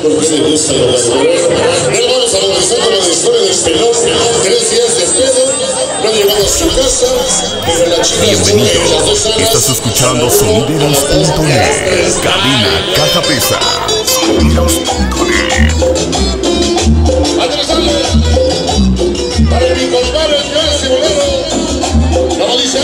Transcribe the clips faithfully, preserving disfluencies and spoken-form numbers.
porque se gusta lo más bueno. Ahora vamos a bautizar con la historia del pelón. Tres días de pedo, no han llegado a su casa, pero la chica bienvenido. las dos alas. Estás escuchando sonideros punto net. Cabina Caja Pesa. Sonideros punto net. ¡Atrasale! Para mi compadre, ese bolero. ¿Cómo dice?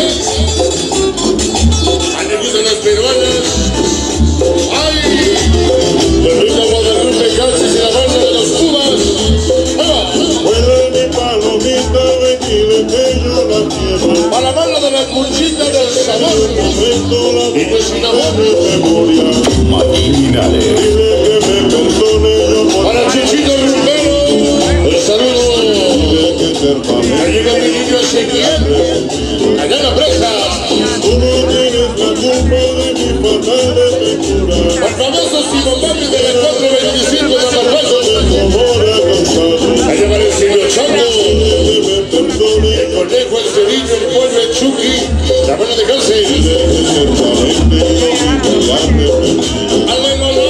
A mí me gustan las peruanas. ¡Ay! El rico Guadalupe Calcis y la banda de los Cubas. Vuela mi palomita, ventile que yo la quiero. Para la banda de la cuchita del sabor. Y de sin amor. Memoria. Maquinales. Dile que me perdone yo por Para Chichito Rumbero. El saludo. que ser familia. Ya llega mi niño Ezequiel. Allá en la presa. Tú no tienes la culpa de mi fatal desventura. El famoso Simón Papi de la cuatro veinticinco de Marruecos. Amor cansado. Allá va el Silvio Chango. Que me perdone. El conejo, el cerillo, el pollo, el chucky. La buena de cárcel. Dile que ser valiente yo vivo la arrepentido. ¡Aleluya!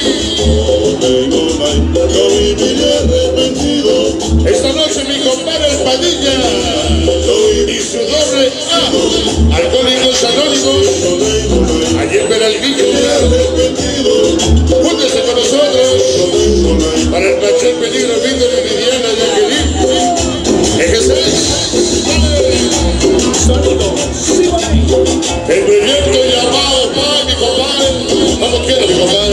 Yo viviré arrepentido. Esta noche mi compadre el Padilla y su doble A, Alcohólicos Anónimos, allí en Peralvillo. Júntese con nosotros para el Machel Peligro, Víctor y Viviana Jacqueline. Ejecés. El proyecto llamado Pa, mi compadre. Vamos, quiero, mi compadre.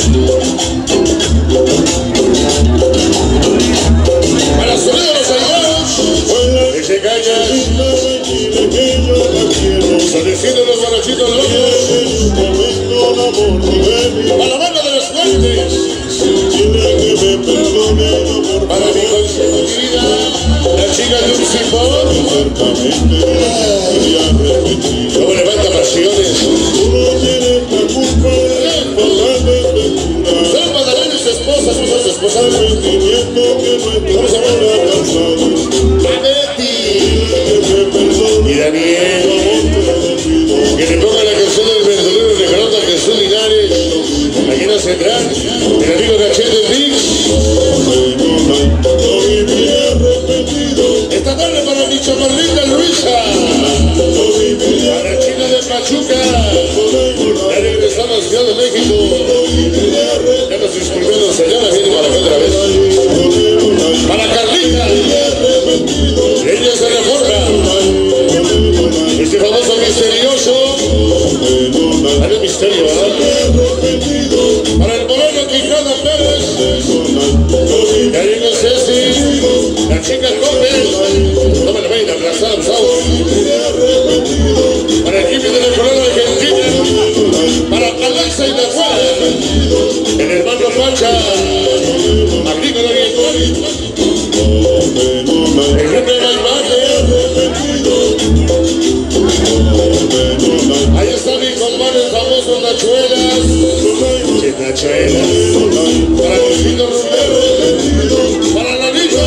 Para sonido los ayudados, que se callan, solicito los barachitos locos, para la banda de los fuertes, para mi consentida, la chica de un sifón, como levanta pasiones, son Magdalena y su esposa, su su esposa, vamos a ver a Betty y Daniel, que le ponga la canción del verdulero de Carota Jesús Linares, aquí en la central, el amigo Cachete Mix. Esta tarde para mi chamarrita Luisa, para la China de Pachuca, ya regresamos a Ciudad de México, ya nos inscribimos allá, la viene para acá otra vez. Para Carlita, ella se reforma, este famoso misterioso, dale misterio, ¿verdad? Para el moreno Quijano Pérez, ya llegó Ceci, la chica Gómez, no me la vayan a aplazar, abusado. Para el equipo de la Corona Argentina, para Alexa y la Juana, el hermano Pacha, Agrícola Oriental, el jefe de Maimate, ahí está mi compadre el famoso Nachuelas, sí, Nachuelas, para Luisito Romero, para Lalito,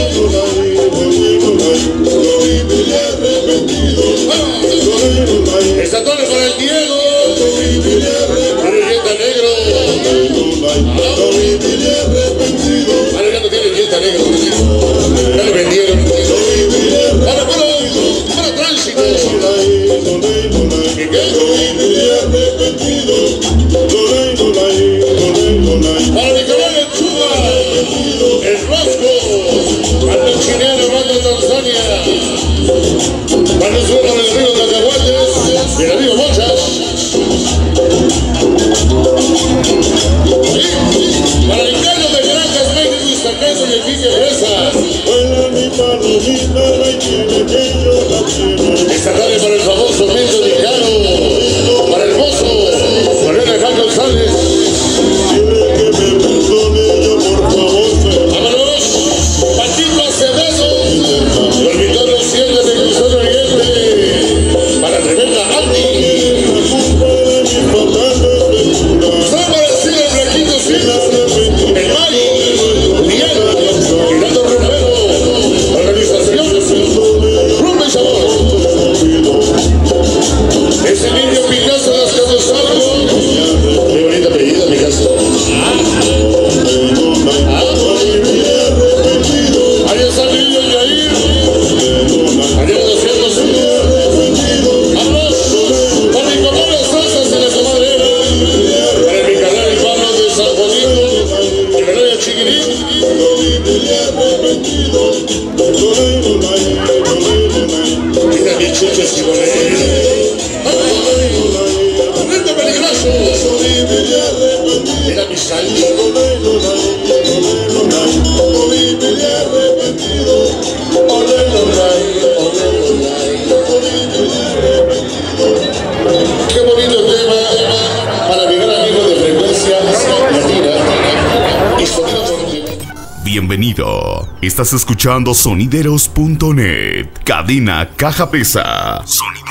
esta torre para el Diego, para el Dieta Negro, ahora ya no tiene Dieta Negro, ya le vendieron, para puro, para tránsito, ¿y qué? Para mi canal el Chuba, el Rosco, para el Chinero, mando de Tanzania, para el suelo del río Cacahuates, y el amigo Mochas, para el Gallo de Granjas, México y Zacaso y el Quique Fresa. Esta tarde para el famoso Milton Nicano, para el mozo, para el Alejandro González. Vámonos, Patito Acevedo, los Victorios Cielo de Cruzón Oriente, para tremenda Andy. Son para el Cine Blanquito Silva, el Mari, Miguel, Girando Romero, organización, Rumba y Sabor. Ese niño Picasso de las Cabezales, qué bonita apellido, Picasso. Mira mi salsa. Qué bonito tema para mi gran amigo de frecuencia latina y sonido continental. Bienvenido. Estás escuchando sonideros punto net. Cadena Caja Pesa. Sonideros.